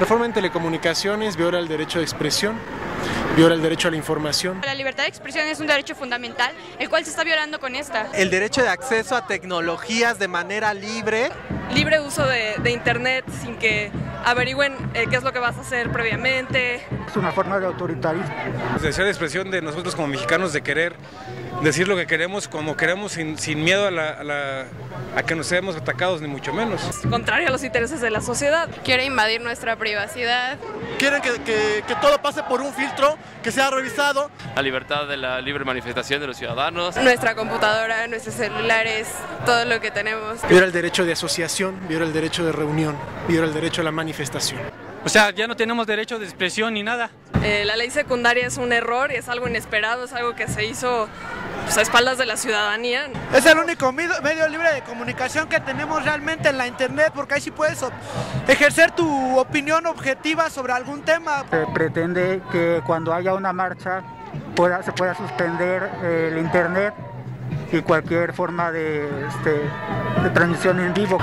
reforma en telecomunicaciones viola el derecho de expresión, viola el derecho a la información. La libertad de expresión es un derecho fundamental, el cual se está violando con esta. El derecho de acceso a tecnologías de manera libre. Libre uso de internet sin que averigüen qué es lo que vas a hacer previamente. Es una forma de autoritarismo. De ser expresión de nosotros como mexicanos, de querer decir lo que queremos, como queremos, sin miedo a que nos seamos atacados, ni mucho menos. Contrario a los intereses de la sociedad. Quiere invadir nuestra privacidad. Quieren que todo pase por un filtro, que sea revisado. La libertad de la libre manifestación de los ciudadanos. Nuestra computadora, nuestros celulares, todo lo que tenemos. Viola el derecho de asociación, viola el derecho de reunión, viola el derecho a la manifestación. O sea, ya no tenemos derecho de expresión ni nada. La ley secundaria es un error y es algo inesperado, es algo que se hizo pues, a espaldas de la ciudadanía. Es el único medio libre de comunicación que tenemos realmente en la internet, porque ahí sí puedes ejercer tu opinión objetiva sobre algún tema. Se pretende que cuando haya una marcha se pueda suspender el internet y cualquier forma de transmisión en vivo.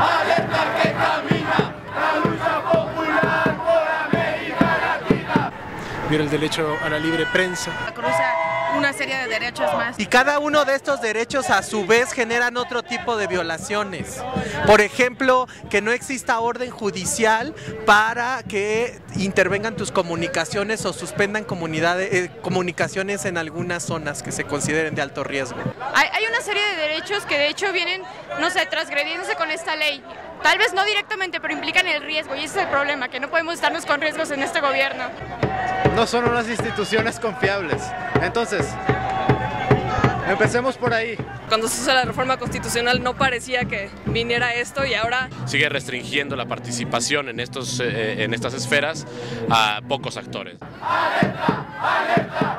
Viola el derecho a la libre prensa. Cruza una serie de derechos más. Y cada uno de estos derechos a su vez generan otro tipo de violaciones. Por ejemplo, que no exista orden judicial para que intervengan tus comunicaciones o suspendan comunicaciones en algunas zonas que se consideren de alto riesgo. Hay una serie de derechos que de hecho vienen, no sé, transgrediéndose con esta ley. Tal vez no directamente, pero implican el riesgo y ese es el problema, que no podemos estarnos con riesgos en este gobierno. No son unas instituciones confiables. Entonces, empecemos por ahí. Cuando se hizo la reforma constitucional no parecía que viniera esto y ahora Sigue restringiendo la participación en estas esferas a pocos actores. ¡Alerta! ¡Alerta!